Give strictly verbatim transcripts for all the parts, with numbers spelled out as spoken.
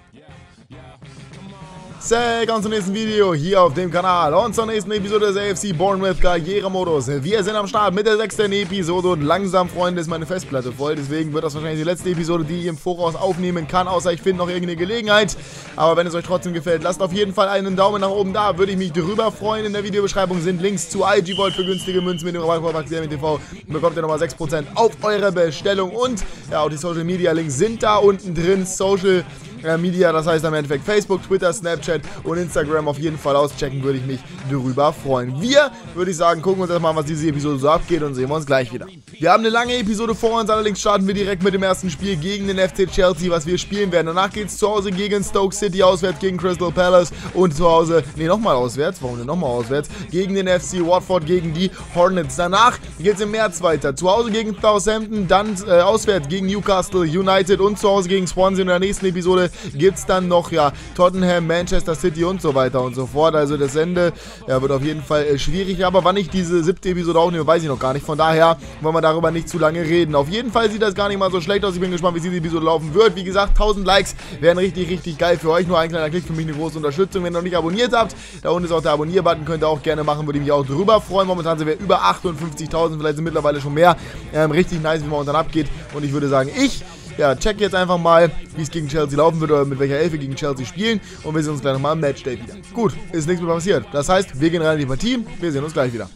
Willkommen zum nächsten Video hier auf dem Kanal und zur nächsten Episode des A F C Bournemouth Karrieremodus. Wir sind am Start mit der sechsten Episode und langsam, Freunde, ist meine Festplatte voll. Deswegen wird das wahrscheinlich die letzte Episode, die ich im Voraus aufnehmen kann, außer ich finde noch irgendeine Gelegenheit. Aber wenn es euch trotzdem gefällt, lasst auf jeden Fall einen Daumen nach oben da, würde ich mich drüber freuen. In der Videobeschreibung sind Links zu I G Vault für günstige Münzen mit dem Rabattcode T V. Bekommt ihr nochmal sechs Prozent auf eure Bestellung und ja, auch die Social Media Links sind da unten drin. Social Media, das heißt im Endeffekt Facebook, Twitter, Snapchat und Instagram auf jeden Fall auschecken, würde ich mich darüber freuen. Wir, würde ich sagen, gucken uns erstmal, was diese Episode so abgeht und sehen wir uns gleich wieder. Wir haben eine lange Episode vor uns, allerdings starten wir direkt mit dem ersten Spiel gegen den F C Chelsea, was wir spielen werden. Danach geht es zu Hause gegen Stoke City, auswärts gegen Crystal Palace und zu Hause, nee, nochmal auswärts, warum denn nochmal auswärts, gegen den F C Watford, gegen die Hornets. Danach geht es im März weiter, zu Hause gegen Southampton, dann äh, auswärts gegen Newcastle United und zu Hause gegen Swansea. In der nächsten Episode gibt es dann noch, ja, Tottenham, Manchester City und so weiter und so fort. Also das Ende ja, wird auf jeden Fall äh, schwierig, aber wann ich diese siebte Episode aufnehme, weiß ich noch gar nicht. Von daher wollen wir darüber nicht zu lange reden. Auf jeden Fall sieht das gar nicht mal so schlecht aus. Ich bin gespannt, wie diese Episode laufen wird. Wie gesagt, tausend Likes wären richtig, richtig geil für euch. Nur ein kleiner Klick, für mich eine große Unterstützung. Wenn ihr noch nicht abonniert habt, da unten ist auch der Abonnier-Button, könnt ihr auch gerne machen, würde ich mich auch drüber freuen. Momentan sind wir über achtundfünfzigtausend, vielleicht sind mittlerweile schon mehr. Ähm, richtig nice, wie man momentan abgeht. Und ich würde sagen, ich ja, check jetzt einfach mal, wie es gegen Chelsea laufen wird oder mit welcher Elf wir gegen Chelsea spielen und wir sehen uns gleich nochmal im Matchday wieder. Gut, ist nichts mehr passiert. Das heißt, wir gehen rein in die Partie, wir sehen uns gleich wieder.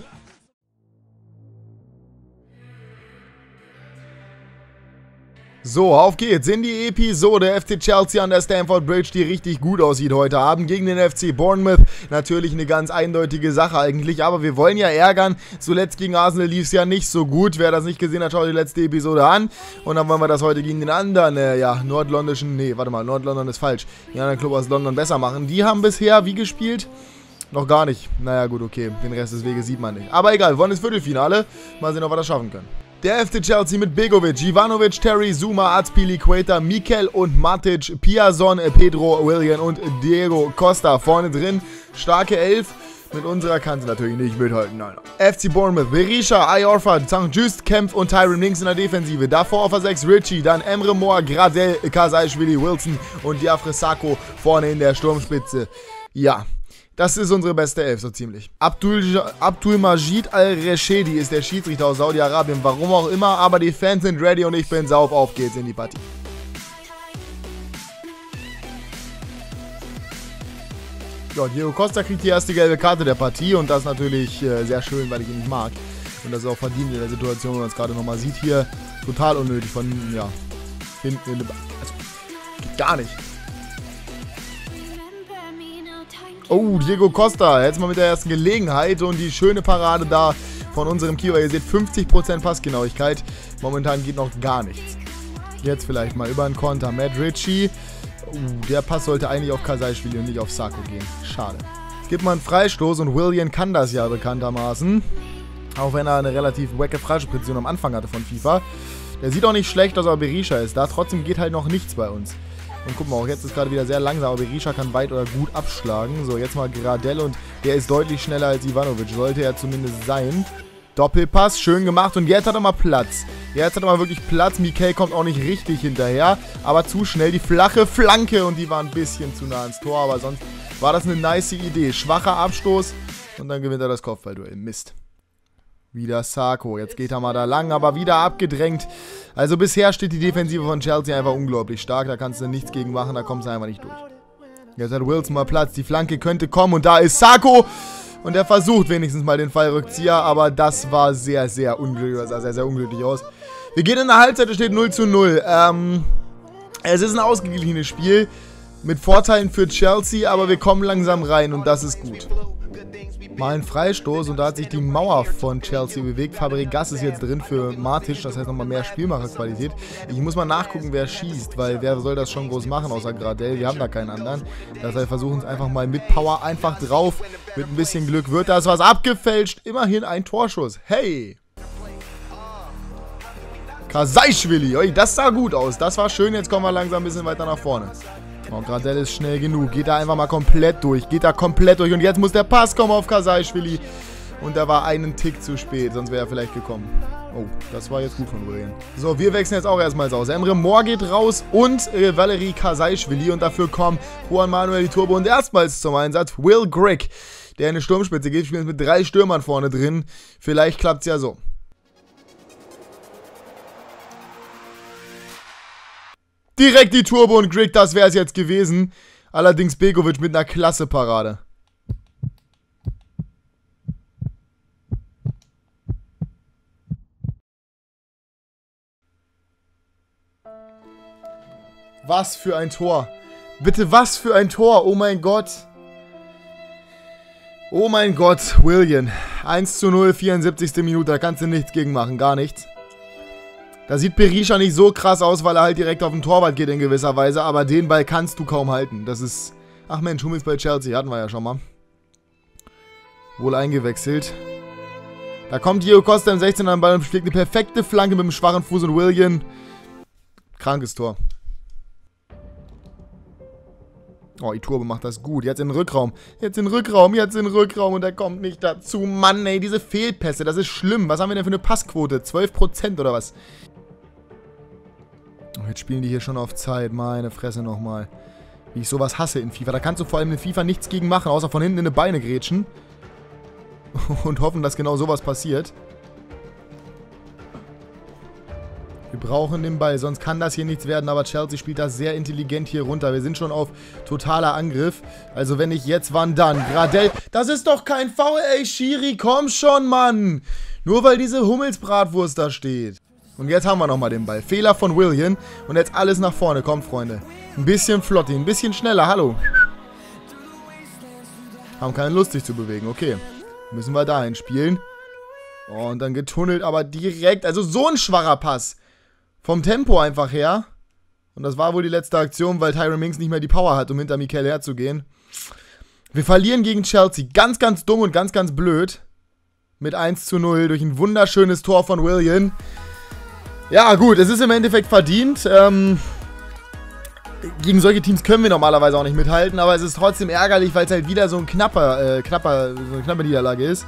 So, auf geht's in die Episode F C Chelsea an der Stamford Bridge, die richtig gut aussieht heute Abend gegen den F C Bournemouth. Natürlich eine ganz eindeutige Sache eigentlich, aber wir wollen ja ärgern. Zuletzt gegen Arsenal lief es ja nicht so gut. Wer das nicht gesehen hat, schaut die letzte Episode an. Und dann wollen wir das heute gegen den anderen, äh, ja, nordlondischen, nee, warte mal, Nordlondon ist falsch. Den anderen Club aus London besser machen. Die haben bisher wie gespielt? Noch gar nicht. Naja, gut, okay, den Rest des Weges sieht man nicht. Aber egal, wir wollen ins Viertelfinale. Mal sehen, ob wir das schaffen können. Der F C Chelsea mit Begovic, Ivanovic, Terry, Zuma, Azpilicueta, Mikel und Matic, Piazon, Pedro, Willian und Diego Costa vorne drin. Starke Elf. Mit unserer kann sie natürlich nicht mithalten, nein. F C Bournemouth, Berisha, Iorfa, Sankt Just, Kempf und Tyron Links in der Defensive. Davor auf der sechs Richie, dann Emre Mor, Gradel, Kasaischwili, Wilson und Diafre Sakho vorne in der Sturmspitze. Ja. Das ist unsere beste Elf, so ziemlich. Abdul, Abdul Majid Al-Reshedi ist der Schiedsrichter aus Saudi-Arabien. Warum auch immer, aber die Fans sind ready und ich bin sauf. Auf geht's in die Partie. Ja, Diego Costa kriegt die erste gelbe Karte der Partie und das ist natürlich äh, sehr schön, weil ich ihn nicht mag. Und das ist auch verdient in der Situation, wenn man es gerade nochmal sieht hier. Total unnötig von, ja, hinten in der Ba- Also, geht gar nicht. Oh, Diego Costa, jetzt mal mit der ersten Gelegenheit und die schöne Parade da von unserem Keeper. Ihr seht fünfzig Prozent Passgenauigkeit. Momentan geht noch gar nichts. Jetzt vielleicht mal über einen Konter. Matt Ritchie. Oh, der Pass sollte eigentlich auf Kasaischwili und nicht auf Sakho gehen. Schade. Es gibt mal einen Freistoß und Willian kann das ja bekanntermaßen. Auch wenn er eine relativ wacke Freistoßposition am Anfang hatte von FIFA. Der sieht auch nicht schlecht aus, aber Berisha ist da. Trotzdem geht halt noch nichts bei uns. Und guck mal, auch jetzt ist gerade wieder sehr langsam, aber Berisha kann weit oder gut abschlagen. So, jetzt mal Gradel und der ist deutlich schneller als Ivanovic. Sollte er zumindest sein. Doppelpass, schön gemacht und jetzt hat er mal Platz. Jetzt hat er mal wirklich Platz. Mikel kommt auch nicht richtig hinterher, aber zu schnell. Die flache Flanke und die war ein bisschen zu nah ans Tor, aber sonst war das eine nice Idee. Schwacher Abstoß und dann gewinnt er das Kopfballduell. Mist. Wieder Sakho. Jetzt geht er mal da lang, aber wieder abgedrängt. Also bisher steht die Defensive von Chelsea einfach unglaublich stark. Da kannst du nichts gegen machen, da kommst du einfach nicht durch. Jetzt hat Wilson mal Platz. Die Flanke könnte kommen und da ist Sakho. Und er versucht wenigstens mal den Fallrückzieher, aber das war sehr, sehr unglücklich. Das sah sehr, sehr unglücklich aus. Wir gehen in der Halbzeit, es steht null zu null. Ähm, es ist ein ausgeglichenes Spiel mit Vorteilen für Chelsea, aber wir kommen langsam rein und das ist gut. Mal ein Freistoß und da hat sich die Mauer von Chelsea bewegt. Fabregas ist jetzt drin für Matic, das heißt nochmal mehr Spielmacherqualität. Ich muss mal nachgucken, wer schießt, weil wer soll das schon groß machen außer Gradel? Wir haben da keinen anderen. Das heißt, versuchen es einfach mal mit Power einfach drauf. Mit ein bisschen Glück wird das was abgefälscht. Immerhin ein Torschuss. Hey! Kasaischwili, das sah gut aus. Das war schön, jetzt kommen wir langsam ein bisschen weiter nach vorne. Oh, Gradel ist schnell genug. Geht da einfach mal komplett durch. Geht da komplett durch. Und jetzt muss der Pass kommen auf Kasaischwili. Und er war einen Tick zu spät, sonst wäre er vielleicht gekommen. Oh, das war jetzt gut von Willian. So, wir wechseln jetzt auch erstmals aus. Emre Mor geht raus und äh, Valerie Kasaischwili. Und dafür kommen Juan Manuel Iturbe und erstmals zum Einsatz Will Grigg, der in eine Sturmspitze geht. Wir spielen mit drei Stürmern vorne drin. Vielleicht klappt es ja so. Direkt die Turbo und Grigg, das wäre es jetzt gewesen. Allerdings Begovic mit einer klasse Parade. Was für ein Tor. Bitte, was für ein Tor. Oh mein Gott. Oh mein Gott, Willian. eins zu null, vierundsiebzigste Minute. Da kannst du nichts gegen machen. Gar nichts. Da sieht Berisha nicht so krass aus, weil er halt direkt auf den Torwart geht in gewisser Weise. Aber den Ball kannst du kaum halten. Das ist... Ach Mensch, Hummels bei Chelsea. Hatten wir ja schon mal. Wohl eingewechselt. Da kommt Diego Costa im sechzehner am Ball und schlägt eine perfekte Flanke mit dem schwachen Fuß und Willian. Krankes Tor. Oh, Iturbe macht das gut. Jetzt in den Rückraum. Jetzt in den Rückraum. Jetzt in den Rückraum. Und er kommt nicht dazu. Mann, ey, diese Fehlpässe. Das ist schlimm. Was haben wir denn für eine Passquote? zwölf Prozent oder was? Oh, jetzt spielen die hier schon auf Zeit. Meine Fresse nochmal. Wie ich sowas hasse in FIFA. Da kannst du vor allem in FIFA nichts gegen machen, außer von hinten in die Beine grätschen. Und hoffen, dass genau sowas passiert. Wir brauchen den Ball, sonst kann das hier nichts werden, aber Chelsea spielt das sehr intelligent hier runter. Wir sind schon auf totaler Angriff. Also wenn nicht jetzt, wann dann? Gradel, das ist doch kein Foul, ey, Schiri, komm schon, Mann. Nur weil diese Hummelsbratwurst da steht. Und jetzt haben wir nochmal den Ball. Fehler von Willian. Und jetzt alles nach vorne, kommt, Freunde. Ein bisschen flotti, ein bisschen schneller, hallo. Haben keine Lust, sich zu bewegen, okay. Müssen wir dahin spielen. Und dann getunnelt, aber direkt, also so ein schwacher Pass. Vom Tempo einfach her. Und das war wohl die letzte Aktion, weil Tyrone Mings nicht mehr die Power hat, um hinter Mikel herzugehen. Wir verlieren gegen Chelsea. Ganz, ganz dumm und ganz, ganz blöd. Mit eins zu null durch ein wunderschönes Tor von Willian. Ja, gut, es ist im Endeffekt verdient. Ähm, gegen solche Teams können wir normalerweise auch nicht mithalten, aber es ist trotzdem ärgerlich, weil es halt wieder so ein knapper, äh, knapper, so eine knappe Niederlage ist.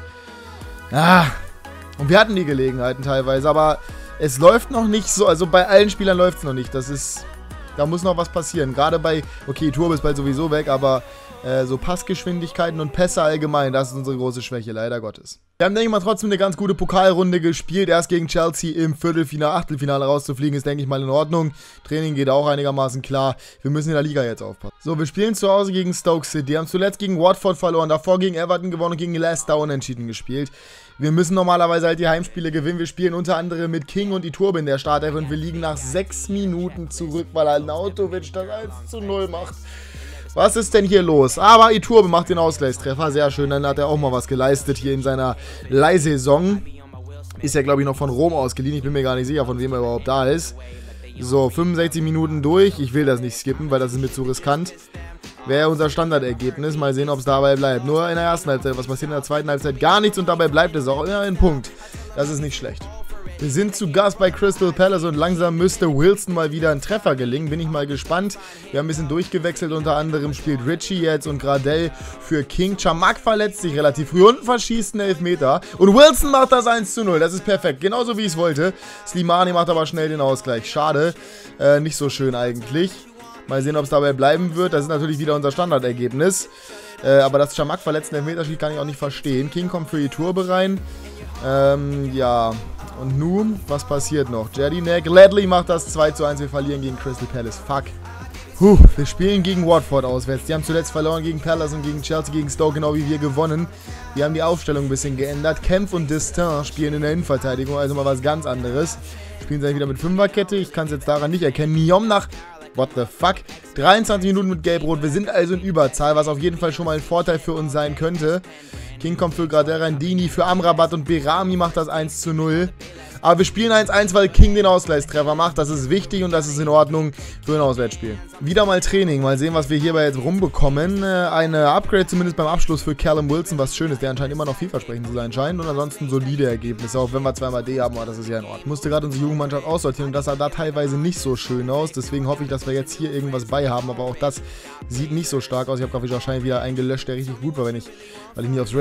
Ah, und wir hatten die Gelegenheiten teilweise, aber es läuft noch nicht so, also bei allen Spielern läuft es noch nicht. Das ist, da muss noch was passieren. Gerade bei, okay, Turbo ist bald sowieso weg, aber äh, so Passgeschwindigkeiten und Pässe allgemein, das ist unsere große Schwäche, leider Gottes. Wir haben, denke ich mal, trotzdem eine ganz gute Pokalrunde gespielt. Erst gegen Chelsea im Viertelfinale, Achtelfinale rauszufliegen, ist, denke ich mal, in Ordnung. Training geht auch einigermaßen klar. Wir müssen in der Liga jetzt aufpassen. So, wir spielen zu Hause gegen Stoke City. Wir haben zuletzt gegen Watford verloren, davor gegen Everton gewonnen und gegen Leicester unentschieden gespielt. Wir müssen normalerweise halt die Heimspiele gewinnen. Wir spielen unter anderem mit King und Iturbe in der Startelf und wir liegen nach sechs Minuten zurück, weil Arnautovic das eins zu null macht. Was ist denn hier los? Aber Iturbe macht den Ausgleichstreffer. Sehr schön, dann hat er auch mal was geleistet hier in seiner Leihsaison. Ist ja, glaube ich, noch von Rom ausgeliehen. Ich bin mir gar nicht sicher, von wem er überhaupt da ist. So, fünfundsechzig Minuten durch. Ich will das nicht skippen, weil das ist mir zu riskant. Wäre unser Standardergebnis. Mal sehen, ob es dabei bleibt. Nur in der ersten Halbzeit. Was passiert in der zweiten Halbzeit? Gar nichts und dabei bleibt es auch immer ein Punkt. Das ist nicht schlecht. Wir sind zu Gast bei Crystal Palace und langsam müsste Wilson mal wieder ein Treffer gelingen. Bin ich mal gespannt. Wir haben ein bisschen durchgewechselt. Unter anderem spielt Richie jetzt und Gradel für King. Chamakh verletzt sich relativ früh und verschießt einen Elfmeter. Und Wilson macht das eins zu null. Das ist perfekt. Genauso wie ich es wollte. Slimani macht aber schnell den Ausgleich. Schade. Äh, nicht so schön eigentlich. Mal sehen, ob es dabei bleiben wird. Das ist natürlich wieder unser Standardergebnis. Äh, aber das Chamakh verletzten Elfmeterspiel kann ich auch nicht verstehen. King kommt für Iturbe rein. Ähm, ja. Und nun, was passiert noch? Jedinak Gladly macht das zwei zu eins. Wir verlieren gegen Crystal Palace. Fuck. Puh, wir spielen gegen Watford auswärts. Die haben zuletzt verloren gegen Palace und gegen Chelsea, gegen Stoke, genau wie wir gewonnen. Die haben die Aufstellung ein bisschen geändert. Kempf und Distin spielen in der Innenverteidigung, also mal was ganz anderes. Spielen sie wieder mit Fünferkette. Ich kann es jetzt daran nicht erkennen. Niom nach... What the fuck? dreiundzwanzig Minuten mit Gelb-Rot. Wir sind also in Überzahl, was auf jeden Fall schon mal ein Vorteil für uns sein könnte. King kommt für Gradel rein, Dini für Amrabat und Berami macht das eins zu null. Aber wir spielen eins eins, weil King den Ausgleichstreffer macht. Das ist wichtig und das ist in Ordnung für ein Auswärtsspiel. Wieder mal Training. Mal sehen, was wir hierbei jetzt rumbekommen. Eine Upgrade zumindest beim Abschluss für Callum Wilson, was schön ist. Der anscheinend immer noch vielversprechend zu sein scheint. Und ansonsten solide Ergebnisse, auch wenn wir zweimal D haben. Aber das ist ja in Ordnung. Ich musste gerade unsere Jugendmannschaft aussortieren und das sah da teilweise nicht so schön aus. Deswegen hoffe ich, dass wir jetzt hier irgendwas bei haben. Aber auch das sieht nicht so stark aus. Ich habe, glaube ich, wahrscheinlich wieder einen gelöscht, der richtig gut war, wenn ich, weil ich nie aufs Rating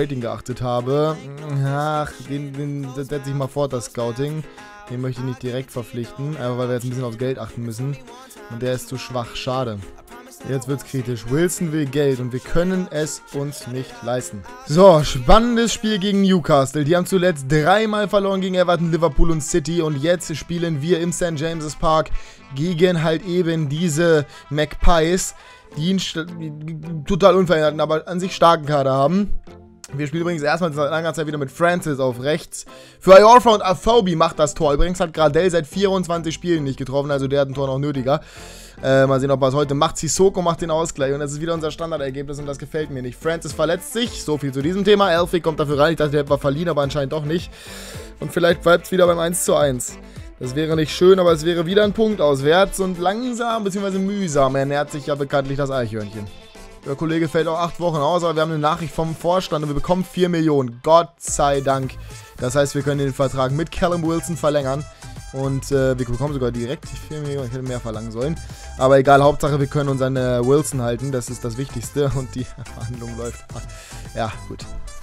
Rating geachtet habe. Ach, den, den das setze ich mal fort, das Scouting. Den möchte ich nicht direkt verpflichten, aber weil wir jetzt ein bisschen aufs Geld achten müssen. Und der ist zu schwach, schade. Jetzt wird's kritisch. Wilson will Geld und wir können es uns nicht leisten. So, spannendes Spiel gegen Newcastle. Die haben zuletzt dreimal verloren gegen Everton, Liverpool und City. Und jetzt spielen wir im Sankt James's Park gegen halt eben diese Magpies, die einen total unveränderten, aber an sich starken Kader haben. Wir spielen übrigens erstmal seit langer Zeit wieder mit Francis auf rechts. Für Iorfa und Afobi macht das Tor. Übrigens hat Gradel seit vierundzwanzig Spielen nicht getroffen, also der hat ein Tor noch nötiger. Äh, mal sehen, ob er es heute macht. Sissoko macht den Ausgleich und das ist wieder unser Standardergebnis und das gefällt mir nicht. Francis verletzt sich, so viel zu diesem Thema. Elfie kommt dafür rein, ich dachte, der war verliehen, aber anscheinend doch nicht. Und vielleicht bleibt es wieder beim eins zu eins. Das wäre nicht schön, aber es wäre wieder ein Punkt auswärts und langsam bzw. mühsam ernährt sich ja bekanntlich das Eichhörnchen. Der Kollege fällt auch acht Wochen aus, aber wir haben eine Nachricht vom Vorstand und wir bekommen vier Millionen. Gott sei Dank. Das heißt, wir können den Vertrag mit Callum Wilson verlängern. Und äh, wir bekommen sogar direkt die vier Millionen. Ich hätte mehr verlangen sollen. Aber egal, Hauptsache wir können unseren äh, Wilson halten. Das ist das Wichtigste. Und die Verhandlung läuft. Ja, gut.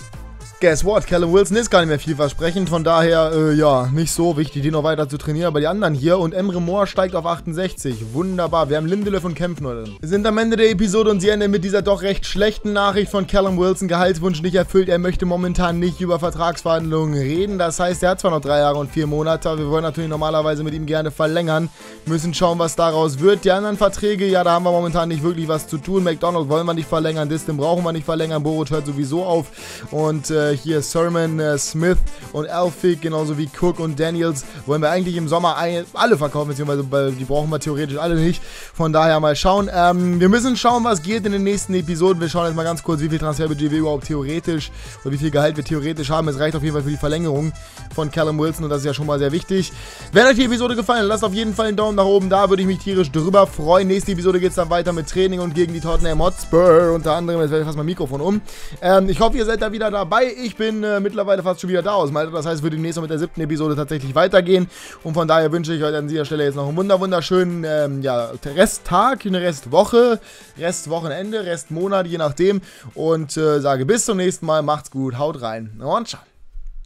Guess what? Callum Wilson ist gar nicht mehr vielversprechend, von daher, äh, ja, nicht so wichtig, den noch weiter zu trainieren, aber die anderen hier und Emre Moore steigt auf achtundsechzig. Wunderbar, wir haben Lindelöf und Kempf nur drin. Wir sind am Ende der Episode und sie enden mit dieser doch recht schlechten Nachricht von Callum Wilson, Gehaltswunsch nicht erfüllt, er möchte momentan nicht über Vertragsverhandlungen reden, das heißt, er hat zwar noch drei Jahre und vier Monate, wir wollen natürlich normalerweise mit ihm gerne verlängern, müssen schauen, was daraus wird. Die anderen Verträge, ja, da haben wir momentan nicht wirklich was zu tun, McDonald wollen wir nicht verlängern, Distin brauchen wir nicht verlängern, Boruc hört sowieso auf und, äh, hier Sermon, äh, Smith und Elphick, genauso wie Cook und Daniels, wollen wir eigentlich im Sommer ein, alle verkaufen, beziehungsweise die brauchen wir theoretisch alle nicht. Von daher mal schauen. Ähm, wir müssen schauen, was geht in den nächsten Episoden. Wir schauen jetzt mal ganz kurz, wie viel Transferbudget wir überhaupt theoretisch oder wie viel Gehalt wir theoretisch haben. Es reicht auf jeden Fall für die Verlängerung von Callum Wilson und das ist ja schon mal sehr wichtig. Wenn euch die Episode gefallen hat, lasst auf jeden Fall einen Daumen nach oben da, würde ich mich tierisch drüber freuen. Nächste Episode geht es dann weiter mit Training und gegen die Tottenham Hotspur. Unter anderem, jetzt werde ich fast mein Mikrofon um. Ähm, ich hoffe, ihr seid da wieder dabei. Ich bin äh, mittlerweile fast schon wieder da aus dem Alter. Das heißt, es wird demnächst noch mit der siebten Episode tatsächlich weitergehen. Und von daher wünsche ich euch an dieser Stelle jetzt noch einen wunder wunderschönen ähm, ja, Resttag, eine Restwoche, Restwochenende, Restmonat, je nachdem. Und äh, sage bis zum nächsten Mal. Macht's gut, haut rein und ciao.